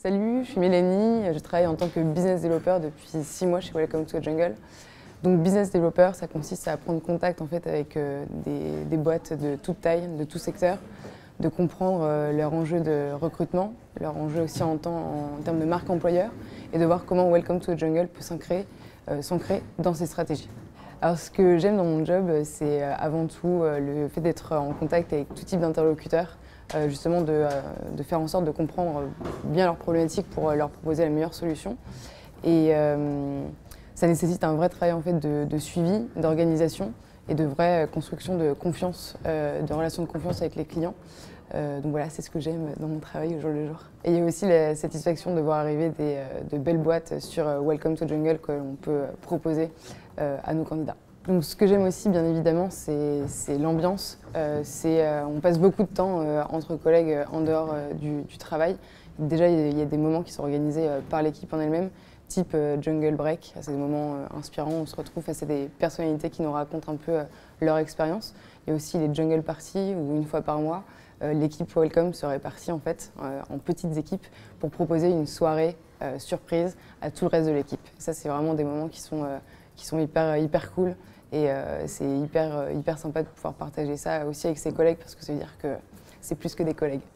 Salut, je suis Mélanie, je travaille en tant que business developer depuis 6 mois chez Welcome to the Jungle. Donc business developer, ça consiste à prendre contact en fait avec des boîtes de toute taille, de tout secteur, de comprendre leurs enjeux de recrutement, leurs enjeux aussi en termes de marque employeur et de voir comment Welcome to the Jungle peut s'ancrer dans ses stratégies. Alors ce que j'aime dans mon job, c'est avant tout le fait d'être en contact avec tout type d'interlocuteurs, justement de faire en sorte de comprendre bien leurs problématiques pour leur proposer la meilleure solution. Et ça nécessite un vrai travail en fait, de suivi, d'organisation et de vraie construction de confiance, de relations de confiance avec les clients. Donc voilà, c'est ce que j'aime dans mon travail au jour le jour. Et il y a aussi la satisfaction de voir arriver de belles boîtes sur Welcome to Jungle que l'on peut proposer à nos candidats. Donc ce que j'aime aussi, bien évidemment, c'est l'ambiance. On passe beaucoup de temps entre collègues en dehors du travail. Déjà, il y a des moments qui sont organisés par l'équipe en elle-même, type Jungle Break. C'est des moments inspirants, on se retrouve face à des personnalités qui nous racontent un peu leur expérience. Il y a aussi les Jungle Parties, où une fois par mois, l'équipe Welcome se répartit en fait en petites équipes pour proposer une soirée surprise à tout le reste de l'équipe. Ça, c'est vraiment des moments qui sont hyper cool et c'est hyper sympa de pouvoir partager ça aussi avec ses collègues parce que ça veut dire que c'est plus que des collègues.